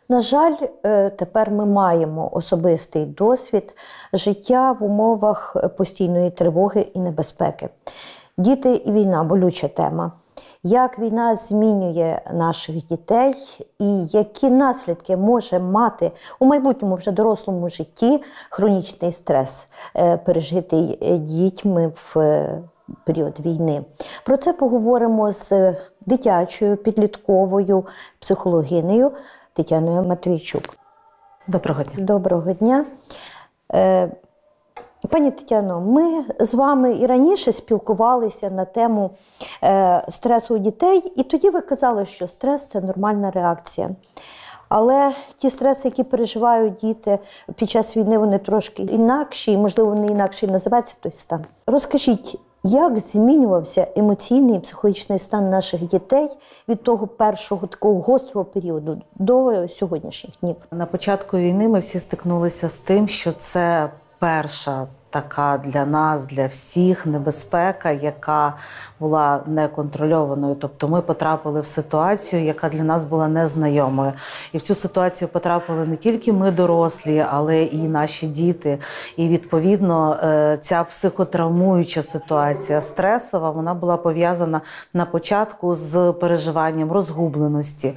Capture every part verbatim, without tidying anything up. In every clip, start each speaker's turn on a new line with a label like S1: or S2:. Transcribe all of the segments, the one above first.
S1: На жаль, тепер ми маємо особистий досвід життя в умовах постійної тривоги і небезпеки. Діти і війна – болюча тема. Як війна змінює наших дітей і які наслідки може мати у майбутньому вже дорослому житті хронічний стрес, пережитий дітьми в період війни. Про це поговоримо з дитячою, підлітковою психологинею Тетяною Матвійчук.
S2: Доброго дня.
S1: Доброго дня. Пані Тетяно, ми з вами і раніше спілкувалися на тему стресу у дітей, і тоді ви казали, що стрес – це нормальна реакція. Але ті стреси, які переживають діти під час війни, вони трошки інакші, і, можливо, вони інакше і називаються той стан. Розкажіть, як змінювався емоційний і психологічний стан наших дітей від того першого такого гострого періоду до сьогоднішніх днів?
S2: На початку війни ми всі стикнулися з тим, що це перша така для нас, для всіх небезпека, яка була неконтрольованою. Тобто ми потрапили в ситуацію, яка для нас була незнайомою. І в цю ситуацію потрапили не тільки ми дорослі, але і наші діти. І відповідно ця психотравмуюча ситуація, стресова, вона була пов'язана на початку з переживанням розгубленості,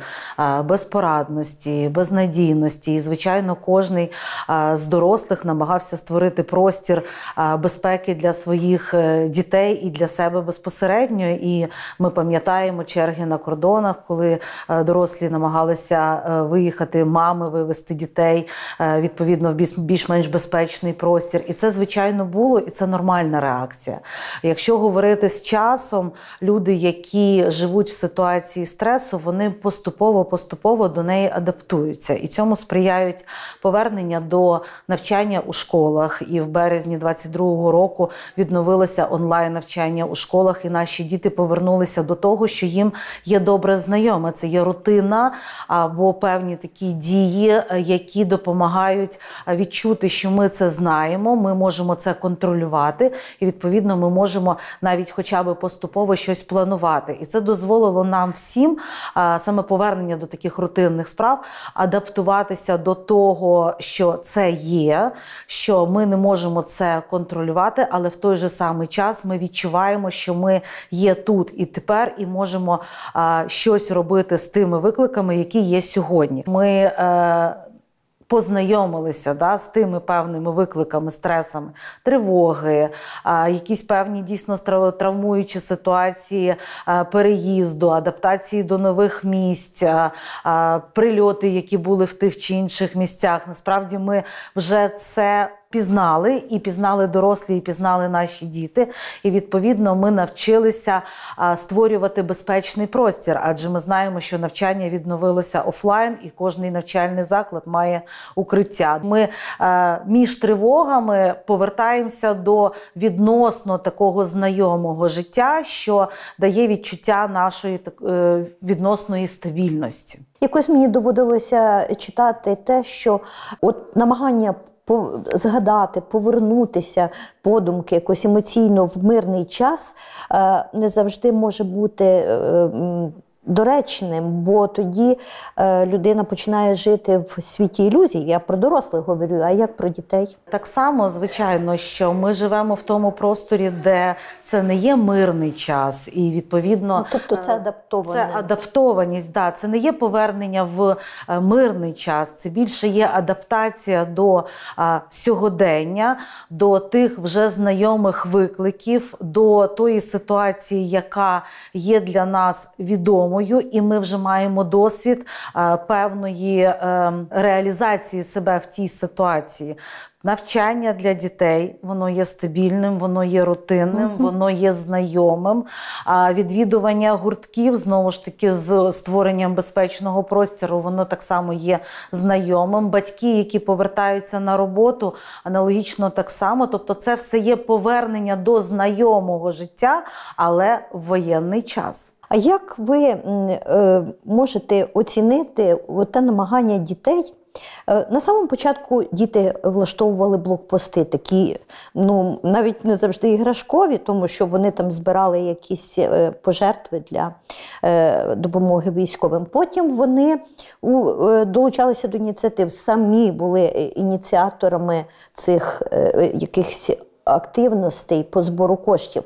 S2: безпорадності, безнадійності. І, звичайно, кожний з дорослих намагався створити простір безпеки для своїх дітей і для себе безпосередньо. І ми пам'ятаємо черги на кордонах, коли дорослі намагалися виїхати, мами вивезти дітей, відповідно, в більш-менш безпечний простір. І це, звичайно, було, і це нормальна реакція. Якщо говорити з часом, люди, які живуть в ситуації стресу, вони поступово-поступово до неї адаптуються. І цьому сприяють повернення до навчання у школах. І в березні двадцять другого року відновилося онлайн-навчання у школах, і наші діти повернулися до того, що їм є добре знайоме. Це є рутина або певні такі дії, які допомагають відчути, що ми це знаємо, ми можемо це контролювати, і, відповідно, ми можемо навіть хоча б поступово щось планувати. І це дозволило нам всім, саме повернення до таких рутинних справ, адаптуватися до того, що це є, що ми не можемо це контролювати, але в той же самий час ми відчуваємо, що ми є тут і тепер, і можемо а, щось робити з тими викликами, які є сьогодні. Ми е, познайомилися да, з тими певними викликами, стресами, тривоги, а, якісь певні дійсно травмуючі ситуації а, переїзду, адаптації до нових місць, а, прильоти, які були в тих чи інших місцях. Насправді ми вже це пізнали, і пізнали дорослі, і пізнали наші діти. І, відповідно, ми навчилися а, створювати безпечний простір, адже ми знаємо, що навчання відновилося офлайн, і кожний навчальний заклад має укриття. Ми а, між тривогами повертаємося до відносно такого знайомого життя, що дає відчуття нашої е, відносної стабільності.
S1: Якось мені доводилося читати те, що от намагання згадати, повернутися подумки якось емоційно в мирний час не завжди може бути доречним, бо тоді е, людина починає жити в світі ілюзій. Я про дорослих говорю, а як про дітей?
S2: Так само, звичайно, що ми живемо в тому просторі, де це не є мирний час, і відповідно…
S1: Ну, тобто це адаптованість.
S2: Це адаптованість, да. Це не є повернення в мирний час, це більше є адаптація до а, сьогодення, до тих вже знайомих викликів, до тої ситуації, яка є для нас відомою, і ми вже маємо досвід а, певної а, реалізації себе в тій ситуації. Навчання для дітей, воно є стабільним, воно є рутинним, uh-huh. воно є знайомим. А відвідування гуртків, знову ж таки, з створенням безпечного простору, воно так само є знайомим. Батьки, які повертаються на роботу, аналогічно так само. Тобто це все є повернення до знайомого життя, але в воєнний час.
S1: А як ви е, можете оцінити те намагання дітей На самому початку діти влаштовували блокпости, такі, ну, навіть не завжди іграшкові, тому що вони там збирали якісь пожертви для допомоги військовим. Потім вони долучалися до ініціатив, самі були ініціаторами цих якихось активностей по збору коштів.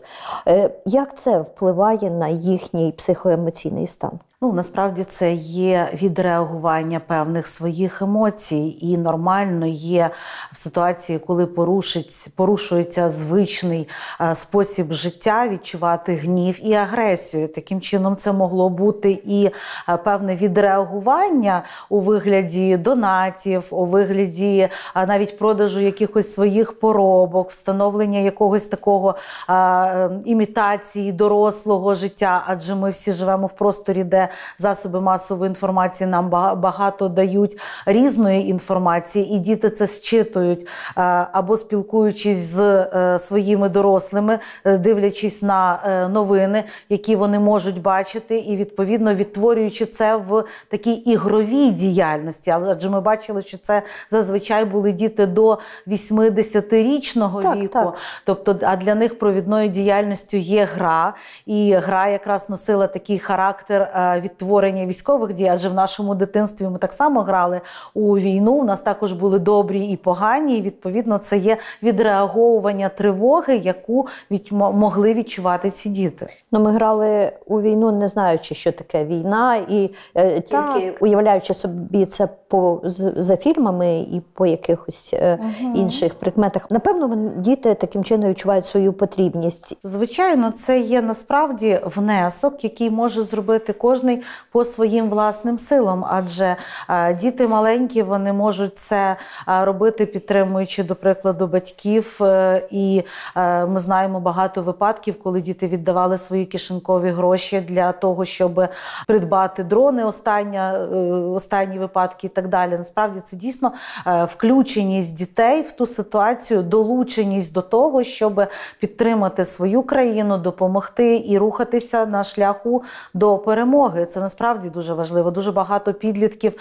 S1: Як це впливає на їхній психоемоційний стан?
S2: Ну, насправді це є відреагування певних своїх емоцій, і нормально є в ситуації, коли порушить, порушується звичний е, спосіб життя, відчувати гнів і агресію. Таким чином це могло бути і е, певне відреагування у вигляді донатів, у вигляді е, навіть продажу якихось своїх поробок, встановлення якогось такого е, імітації дорослого життя, адже ми всі живемо в просторі, де засоби масової інформації нам багато дають різної інформації, і діти це зчитують або спілкуючись з своїми дорослими, дивлячись на новини, які вони можуть бачити, і відповідно відтворюючи це в такій ігровій діяльності. Адже ми бачили, що це зазвичай були діти до вісімдесятирічного
S1: так,
S2: віку.
S1: Так.
S2: Тобто, а для них провідною діяльністю є гра, і гра якраз носила такий характер відтворення військових дій, адже в нашому дитинстві ми так само грали у війну, у нас також були добрі і погані, і відповідно це є відреаговування тривоги, яку від, могли відчувати ці діти.
S1: Ну, ми грали у війну, не знаючи, що таке війна, і е, тільки так. уявляючи собі це по, за фільмами і по якихось е, угу. інших прикметах. Напевно, діти таким чином відчувають свою потрібність.
S2: Звичайно, це є насправді внесок, який може зробити кожний по своїм власним силам, адже е, діти маленькі, вони можуть це е, робити, підтримуючи, до прикладу, батьків, е, і е, ми знаємо багато випадків, коли діти віддавали свої кишенькові гроші для того, щоб придбати дрони, остання, е, останні випадки і так далі. Насправді це дійсно е, включеність дітей в ту ситуацію, долученість до того, щоб підтримати свою країну, допомогти і рухатися на шляху до перемоги. Це насправді дуже важливо. Дуже багато підлітків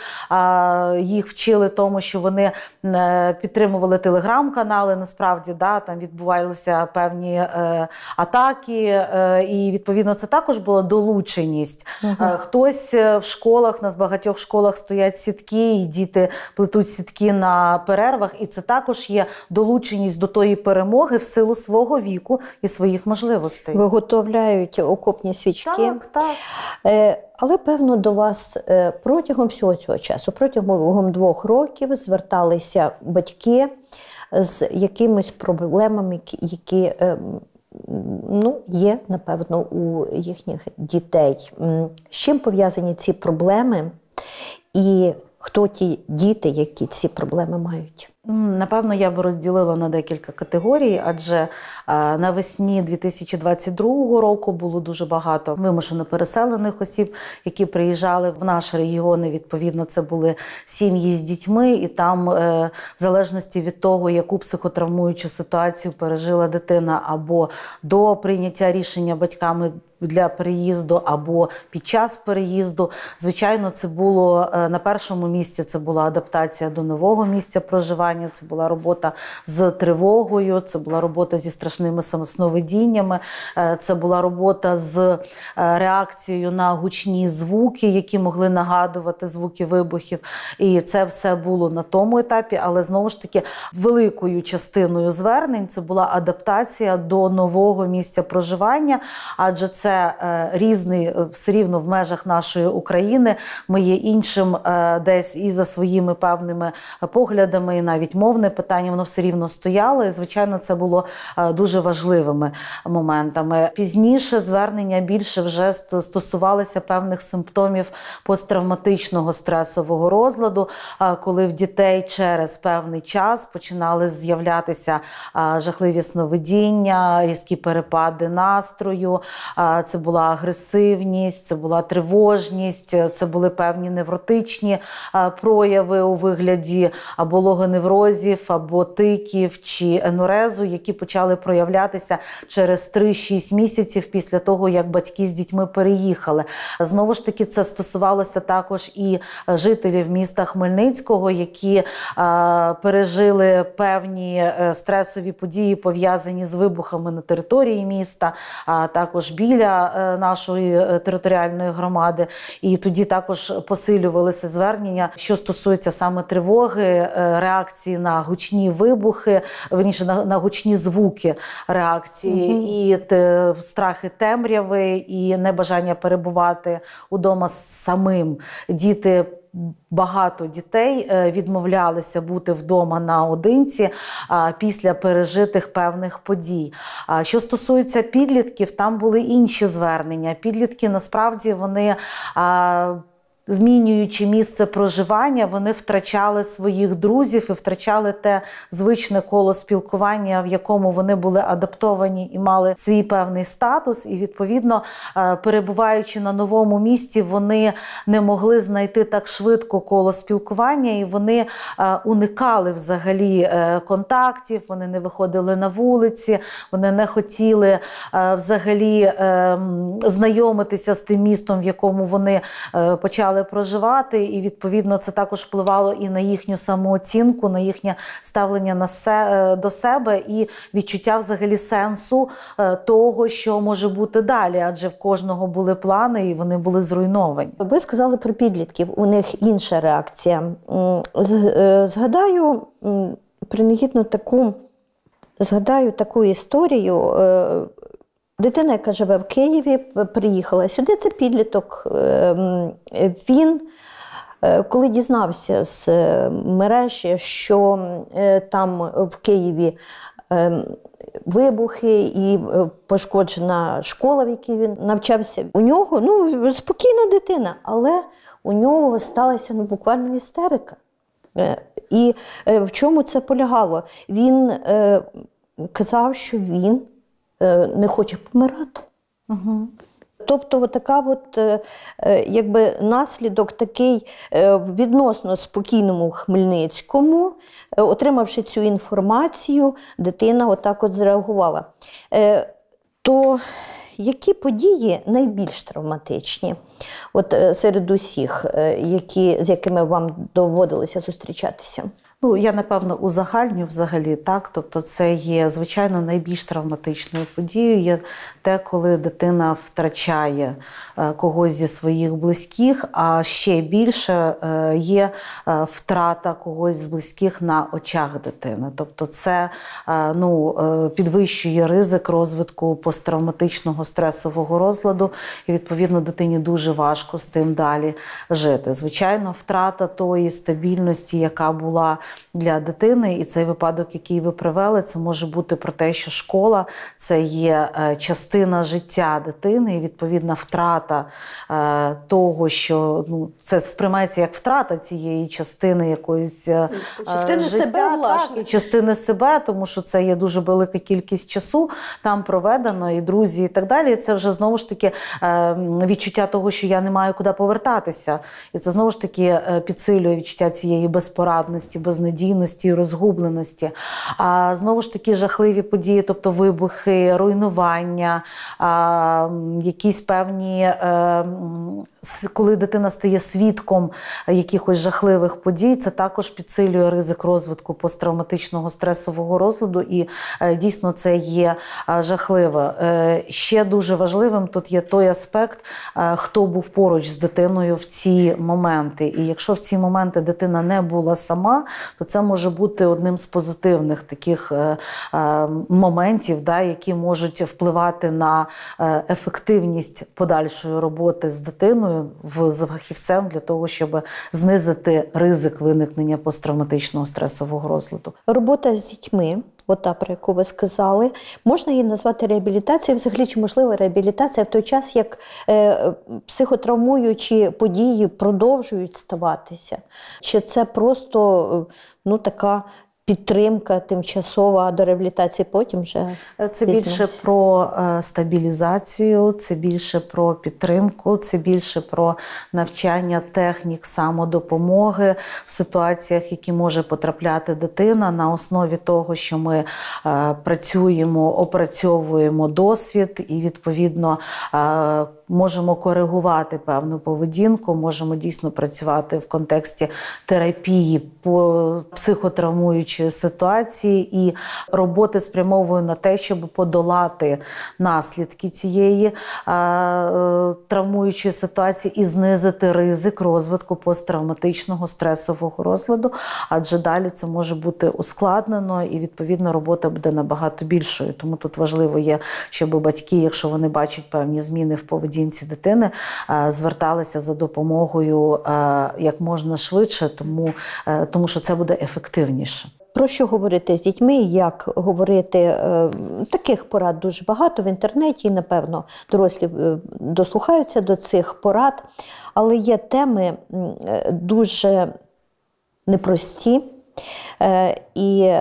S2: а, їх вчили тому, що вони е, підтримували телеграм-канали, насправді, да, там відбувалися певні е, атаки, е, і відповідно це також була долученість. Угу. Е, хтось в школах, на багатьох школах стоять сітки, і діти плетуть сітки на перервах, і це також є долученість до тої перемоги в силу свого віку і своїх можливостей.
S1: Виготовляють окопні свічки.
S2: Так, так.
S1: Е, Але, певно, до вас протягом всього цього часу, протягом двох років зверталися батьки з якимись проблемами, які ну, є, напевно, у їхніх дітей. З чим пов'язані ці проблеми і хто ті діти, які ці проблеми мають?
S2: Напевно, я би розділила на декілька категорій, адже а, навесні дві тисячі двадцять другого року було дуже багато вимушено переселених осіб, які приїжджали в наш регіон. І, відповідно, це були сім'ї з дітьми, і там, е, в залежності від того, яку психотравмуючу ситуацію пережила дитина або до прийняття рішення батьками для переїзду, або під час переїзду, звичайно, це було на першому місці, це була адаптація до нового місця проживання, це була робота з тривогою, це була робота зі страшними сновидіннями, це була робота з реакцією на гучні звуки, які могли нагадувати звуки вибухів. І це все було на тому етапі, але знову ж таки великою частиною звернень це була адаптація до нового місця проживання, адже це різний, все рівно в межах нашої України. Ми є іншим десь і за своїми певними поглядами, і навіть мовне питання, воно все рівно стояло. І, звичайно, це було дуже важливими моментами. Пізніше звернення більше вже стосувалися певних симптомів посттравматичного стресового розладу, коли в дітей через певний час починали з'являтися жахливі сновидіння, різкі перепади настрою. Це була агресивність, це була тривожність, це були певні невротичні прояви у вигляді або логоневрозу, неврозів або тиків чи енурезу, які почали проявлятися через три-шість місяців після того, як батьки з дітьми переїхали. Знову ж таки, це стосувалося також і жителів міста Хмельницького, які а, пережили певні стресові події, пов'язані з вибухами на території міста, а також біля а, нашої територіальної громади. І тоді також посилювалися звернення, що стосується саме тривоги, реакції на гучні вибухи, верніше, на, на гучні звуки реакції, угу. і те, страхи темряви, і небажання перебувати удома самим. Діти Багато дітей відмовлялися бути вдома наодинці після пережитих певних подій. Що стосується підлітків, там були інші звернення. Підлітки, насправді, вони, змінюючи місце проживання, вони втрачали своїх друзів і втрачали те звичне коло спілкування, в якому вони були адаптовані і мали свій певний статус. І, відповідно, перебуваючи на новому місці, вони не могли знайти так швидко коло спілкування, і вони уникали взагалі контактів, вони не виходили на вулиці, вони не хотіли взагалі знайомитися з тим містом, в якому вони почали проживати, і, відповідно, це також впливало і на їхню самооцінку, на їхнє ставлення на се, до себе і відчуття взагалі сенсу того, що може бути далі, адже в кожного були плани і вони були зруйновані.
S1: Ви сказали про підлітків, у них інша реакція. Згадаю принагідно таку, згадаю таку історію. Дитина, яка живе в Києві, приїхала сюди, це підліток. Він, коли дізнався з мережі, що там в Києві вибухи і пошкоджена школа, в якій він навчався, у нього, ну, спокійна дитина, але у нього сталася, ну, буквально істерика. І в чому це полягало? Він казав, що він не хоче помирати. Угу. Тобто така от, якби, наслідок такий відносно спокійному Хмельницькому, отримавши цю інформацію, дитина отак от зреагувала. То які події найбільш травматичні от, серед усіх, які, з якими вам доводилося зустрічатися?
S2: Ну, я, напевно, узагальню взагалі, так, тобто це є, звичайно, найбільш травматичною подією, є те, коли дитина втрачає когось зі своїх близьких, а ще більше є втрата когось з близьких на очах дитини. Тобто це, ну, підвищує ризик розвитку посттравматичного стресового розладу, і, відповідно, дитині дуже важко з тим далі жити. Звичайно, втрата тої стабільності, яка була для дитини, і цей випадок, який ви привели, це може бути про те, що школа – це є частина життя дитини, і, відповідна, втрата е, того, що, ну, це сприймається як втрата цієї частини якоїсь е,
S1: частини
S2: життя,
S1: себе, власне.
S2: Так, і частини себе, тому що це є дуже велика кількість часу там проведено, і друзі, і так далі. І це вже, знову ж таки, е, відчуття того, що я не маю куди повертатися. І це, знову ж таки, підсилює відчуття цієї безпорадності, безнадійності, розгубленості. А знову ж таки жахливі події, тобто вибухи, руйнування, а, якісь певні, а, коли дитина стає свідком якихось жахливих подій, це також підсилює ризик розвитку посттравматичного стресового розладу, і а, дійсно це є а, жахливо. Е, ще дуже важливим тут є той аспект, а, хто був поруч з дитиною в ці моменти. І якщо в ці моменти дитина не була сама, то це може бути одним з позитивних таких е, е, моментів, да, які можуть впливати на е, ефективність подальшої роботи з дитиною, в, з фахівцем, для того, щоб знизити ризик виникнення посттравматичного стресового розладу.
S1: Робота з дітьми, от та, про яку ви сказали, можна її назвати реабілітацією? Взагалі, чи можлива реабілітація в той час, як е, психотравмуючі події продовжують ставатися? Чи це просто, ну, така підтримка тимчасова, а до реабілітації потім вже
S2: це більше про стабілізацію, це більше про підтримку, це більше про навчання технік самодопомоги в ситуаціях, які може потрапляти дитина, на основі того, що ми працюємо, опрацьовуємо досвід і, відповідно, можемо коригувати певну поведінку, можемо дійсно працювати в контексті терапії по психотравмуючої ситуації і роботи спрямовую на те, щоб подолати наслідки цієї е, травмуючої ситуації і знизити ризик розвитку посттравматичного стресового розладу, адже далі це може бути ускладнено і, відповідно, робота буде набагато більшою. Тому тут важливо є, щоб батьки, якщо вони бачать певні зміни в поведінці дитини, зверталися за допомогою як можна швидше, тому, тому що це буде ефективніше.
S1: Про що говорити з дітьми, як говорити, таких порад дуже багато в інтернеті, і, напевно, дорослі дослухаються до цих порад, але є теми дуже непрості, і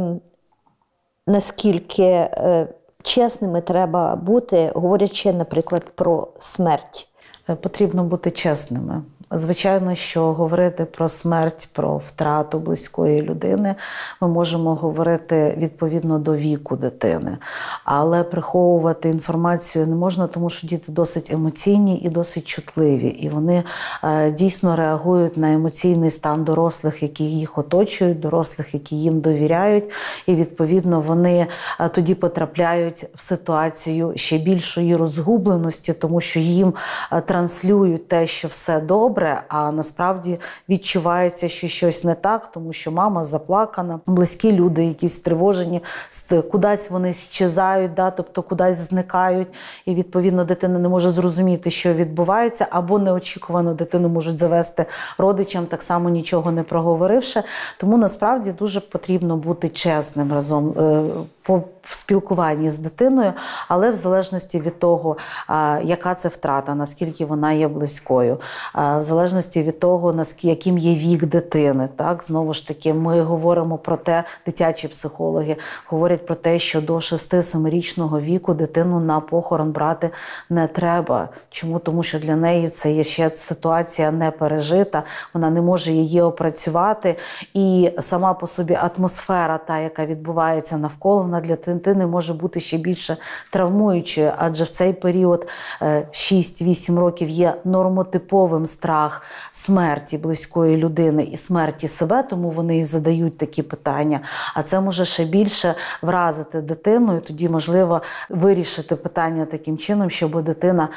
S1: наскільки чесними треба бути, говорячи, наприклад, про смерть.
S2: Потрібно бути чесними. Звичайно, що говорити про смерть, про втрату близької людини ми можемо говорити відповідно до віку дитини. Але приховувати інформацію не можна, тому що діти досить емоційні і досить чутливі. І вони е, дійсно реагують на емоційний стан дорослих, які їх оточують, дорослих, які їм довіряють. І, відповідно, вони е, тоді потрапляють в ситуацію ще більшої розгубленості, тому що їм е, транслюють те, що все добре, а насправді відчувається, що щось не так, тому що мама заплакана, близькі люди якісь стривожені, кудись вони щезають, да, тобто кудись зникають, і, відповідно, дитина не може зрозуміти, що відбувається, або неочікувано дитину можуть завести родичам, так само нічого не проговоривши. Тому, насправді, дуже потрібно бути чесним разом по в спілкуванні з дитиною, але в залежності від того, яка це втрата, наскільки вона є близькою, в залежності від того, наскільки, яким є вік дитини. Так? Знову ж таки, ми говоримо про те, дитячі психологи говорять про те, що до шести-семирічного віку дитину на похорон брати не треба. Чому? Тому що для неї це є ще ситуація не пережита, вона не може її опрацювати, і сама по собі атмосфера, та, яка відбувається навколо, вона для дитини може бути ще більше травмуючою, адже в цей період шість-вісім років є нормотиповим страх смерті близької людини і смерті себе, тому вони і задають такі питання. А це може ще більше вразити дитину, і тоді можливо вирішити питання таким чином, щоб дитина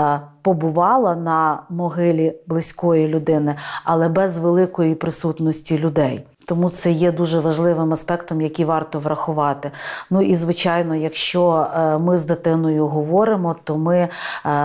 S2: побувала на могилі близької людини, але без великої присутності людей. Тому це є дуже важливим аспектом, який варто врахувати. Ну і, звичайно, якщо ми з дитиною говоримо, то ми е,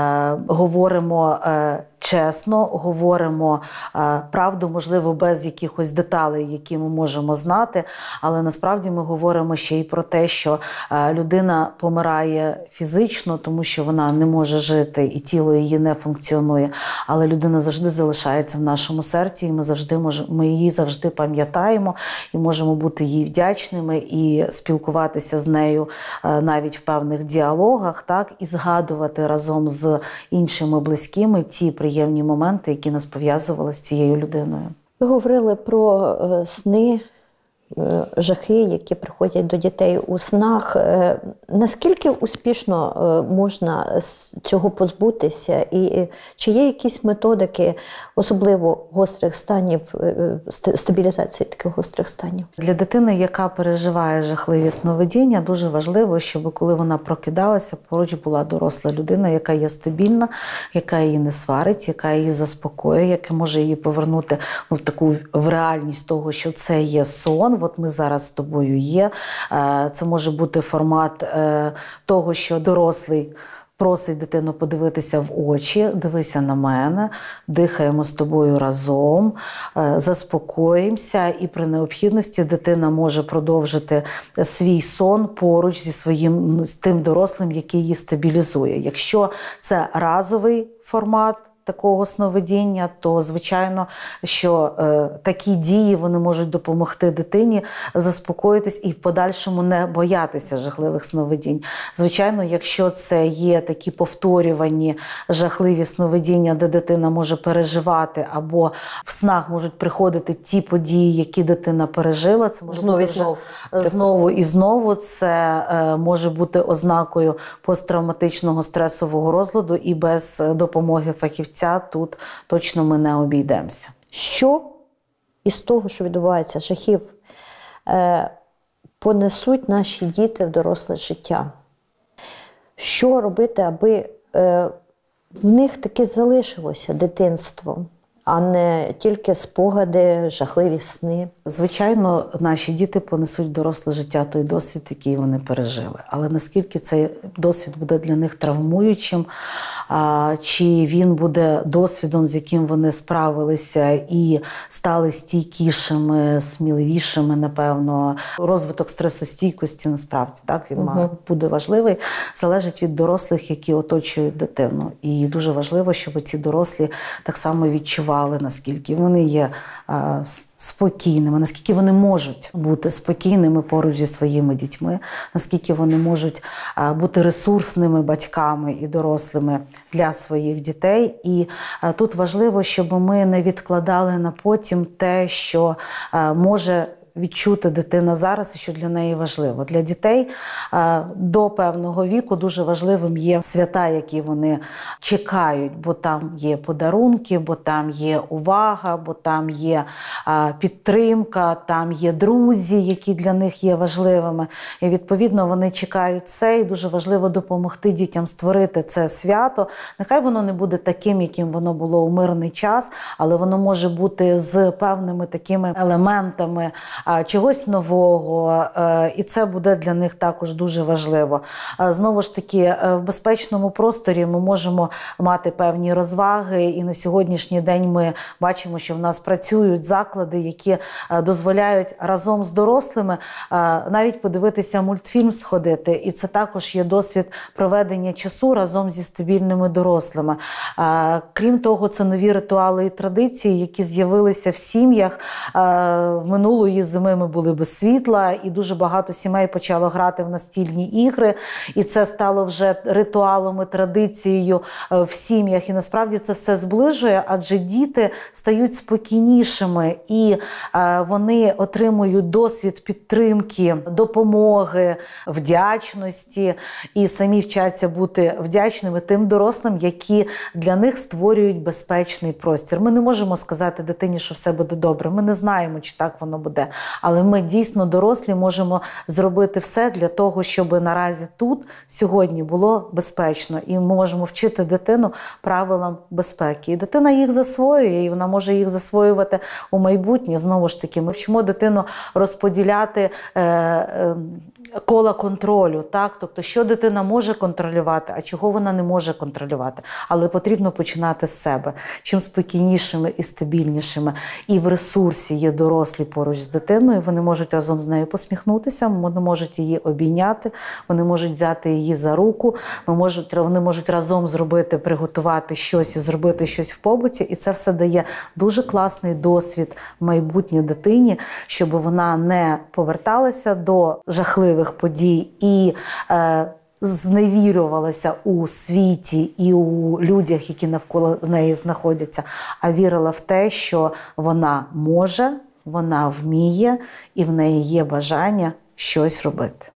S2: говоримо е, чесно, говоримо е, правду, можливо, без якихось деталей, які ми можемо знати, але насправді ми говоримо ще й про те, що е, людина помирає фізично, тому що вона не може жити і тіло її не функціонує, але людина завжди залишається в нашому серці, і ми, завжди мож, ми її завжди пам'ятаємо і можемо бути їй вдячними і спілкуватися з нею е, навіть в певних діалогах, так, і згадувати разом з іншими близькими ті приємні моменти, які нас пов'язували з цією людиною.
S1: Ви говорили про е, сни, е, жахи, які приходять до дітей у снах. Е, наскільки успішно е, можна з цього позбутися? І е, чи є якісь методики, особливо гострих станів, е, стабілізації таких гострих станів?
S2: Для дитини, яка переживає жахливі сновидіння, дуже важливо, щоб коли вона прокидалася, поруч була доросла людина, яка є стабільна, яка її не сварить, яка її заспокоює, яка може її повернути ну, в таку в реальність того, що це є сон, от ми зараз з тобою є. Це може бути формат того, що дорослий просить дитину подивитися в очі, дивися на мене, дихаємо з тобою разом, заспокоїмося, і при необхідності дитина може продовжити свій сон поруч зі своїм, з тим дорослим, який її стабілізує. Якщо це разовий формат, такого сновидіння, то, звичайно, що е, такі дії вони можуть допомогти дитині заспокоїтись і в подальшому не боятися жахливих сновидінь. Звичайно, якщо це є такі повторювані жахливі сновидіння, де дитина може переживати, або в снах можуть приходити ті події, які дитина пережила, це може
S1: знову
S2: бути
S1: і знову.
S2: знову і знову, це е, може бути ознакою посттравматичного стресового розладу, і без допомоги фахівця тут точно ми не обійдемося.
S1: Що із того, що відбувається, жахів, е, понесуть наші діти в доросле життя? Що робити, аби е, в них таки залишилося дитинство, а не тільки спогади, жахливі сни?
S2: Звичайно, наші діти понесуть в доросле життя той досвід, який вони пережили. Але наскільки цей досвід буде для них травмуючим, чи він буде досвідом, з яким вони справилися і стали стійкішими, сміливішими, напевно. Розвиток стресостійкості, насправді, так, він
S1: Угу.
S2: буде важливий, залежить від дорослих, які оточують дитину. І дуже важливо, щоб ці дорослі так само відчували, наскільки вони є а, спокійними, наскільки вони можуть бути спокійними поруч зі своїми дітьми, наскільки вони можуть а, бути ресурсними батьками і дорослими для своїх дітей. І а, тут важливо, щоб ми не відкладали на потім те, що а, може відчути дитина зараз і що для неї важливо. Для дітей а, до певного віку дуже важливим є свята, які вони чекають, бо там є подарунки, бо там є увага, бо там є а, підтримка, там є друзі, які для них є важливими. І відповідно вони чекають це, і дуже важливо допомогти дітям створити це свято. Нехай воно не буде таким, яким воно було у мирний час, але воно може бути з певними такими елементами чогось нового, і це буде для них також дуже важливо. Знову ж таки, в безпечному просторі ми можемо мати певні розваги, і на сьогоднішній день ми бачимо, що в нас працюють заклади, які дозволяють разом з дорослими навіть подивитися мультфільм, сходити, і це також є досвід проведення часу разом зі стабільними дорослими. Крім того, це нові ритуали і традиції, які з'явилися в сім'ях. В минулої зими ми були без світла, і дуже багато сімей почало грати в настільні ігри, і це стало вже ритуалом і традицією в сім'ях. І насправді це все зближує, адже діти стають спокійнішими, і вони отримують досвід підтримки, допомоги, вдячності, і самі вчаться бути вдячними тим дорослим, які для них створюють безпечний простір. Ми не можемо сказати дитині, що все буде добре. Ми не знаємо, чи так воно буде. Але ми дійсно, дорослі, можемо зробити все для того, щоб наразі тут, сьогодні було безпечно. І ми можемо вчити дитину правилам безпеки. І дитина їх засвоює, і вона може їх засвоювати у майбутнє. Знову ж таки, ми вчимо дитину розподіляти е, е, кола контролю, так? Тобто, що дитина може контролювати, а чого вона не може контролювати. Але потрібно починати з себе. Чим спокійнішими і стабільнішими і в ресурсі є дорослі поруч з дитиною, вони можуть разом з нею посміхнутися, вони можуть її обійняти, вони можуть взяти її за руку, вони можуть, вони можуть разом зробити, приготувати щось і зробити щось в побуті. І це все дає дуже класний досвід майбутній дитині, щоб вона не поверталася до жахливих подій і е, зневірювалася у світі і у людях, які навколо неї знаходяться, а вірила в те, що вона може, вона вміє і в неї є бажання щось робити.